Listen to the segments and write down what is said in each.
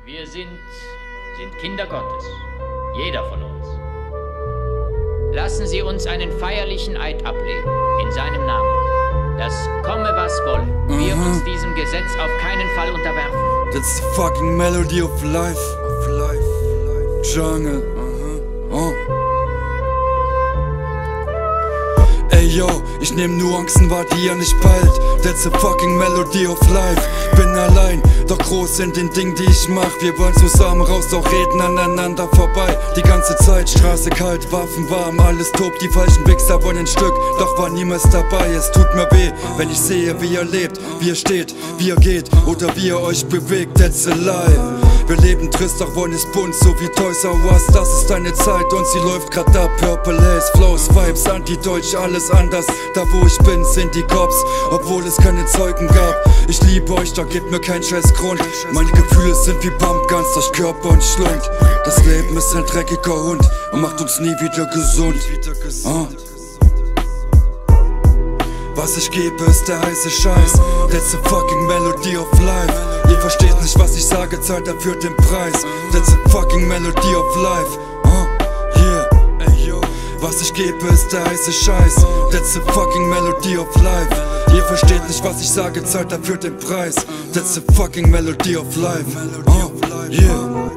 Wir sind Kinder Gottes, jeder von uns. Lassen Sie uns einen feierlichen Eid ablegen, in seinem Namen, dass komme was wolle, wir uns diesem Gesetz auf keinen Fall unterwerfen. That's the fucking melody of life, Jungle. Ey yo, ich nehm Nuancen wahr, die ihr nicht peilt. That's the fucking melody of life. Bin allein, doch groß sind den Dingen, die ich mach. Wir wollen zusammen raus, doch reden aneinander vorbei. Die ganze Zeit, Straße kalt, Waffen warm, alles tobt. Die falschen Wichser wollen ein Stück, doch war niemals dabei. Es tut mir weh, wenn ich sehe, wie ihr lebt, wie ihr steht, wie ihr geht oder wie ihr euch bewegt. That's a lie. Wir leben trist, doch wollen es bunt, so wie Toys R Us. Das ist deine Zeit und sie läuft grad ab. Purple Haze, Flows, Vibes, Anti-Deutsch, alles anders. Da wo ich bin, sind die Cops, obwohl es keine Zeugen gab. Ich liebe euch, da gibt mir kein scheiß Grund. Meine Gefühle sind wie Pumpguns durch Körper und Schlund. Das Leben ist ein dreckiger Hund und macht uns nie wieder gesund. Was ich gebe, ist der heiße Scheiß. That's the fucking melody of life. Ihr versteht nicht, was ich sage, zahlt dafür den Preis. That's the fucking melody of life. Yeah. Was ich gebe, ist der heiße Scheiß. That's the fucking melody of life. Ihr versteht nicht, was ich sage, zahlt dafür den Preis. That's the fucking melody of life. Yeah.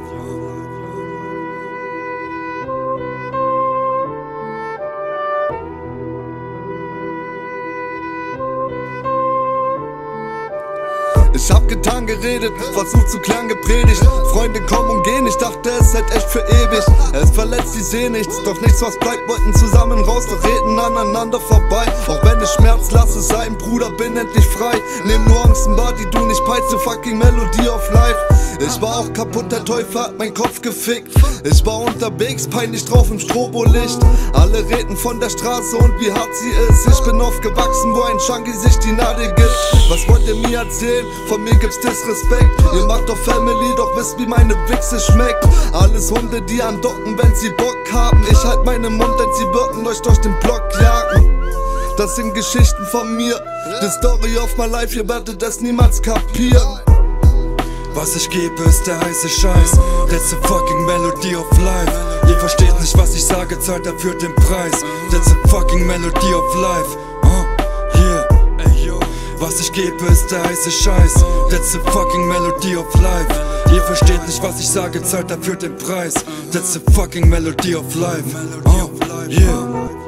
Ich hab getan, geredet, versucht zu klang gepredigt. Freunde kommen und gehen, ich dachte es hält echt für ewig. Es verletzt, ich seh nichts, doch nichts was bleibt. Wollten zusammen raus, doch reden aneinander vorbei. Auch wenn ich Schmerz lasse sein, Bruder, bin endlich frei. Nehm Nuancen wahr, die du nicht peilst, the fucking melody of life. Ich war auch kaputt, der Teufel hat meinen Kopf gefickt. Ich war unterwegs, peinlich drauf im Strobolicht. Alle reden von der Straße und wie hart sie ist. Ich bin aufgewachsen, wo ein Junkie sich die Nadel gibt. Was wollt ihr mir erzählen? Von mir gibt's Disrespekt. Ihr macht doch Family, doch wisst wie meine Wichse schmeckt. Alles Hunde, die andocken, wenn sie Bock haben. Ich halt meinen Mund, denn sie würden euch durch den Block jagen. Das sind Geschichten von mir, the story of my life, ihr werdet es niemals kapieren. Was ich gebe, ist der heiße Scheiß. That's the fucking melody of life. Ihr versteht nicht, was ich sage, zahlt dafür den Preis. That's the fucking melody of life. Yeah. Was ich gebe, ist der heiße Scheiß. That's the fucking melody of life. Ihr versteht nicht, was ich sage, zahlt dafür den Preis. That's the fucking melody of life. Yeah.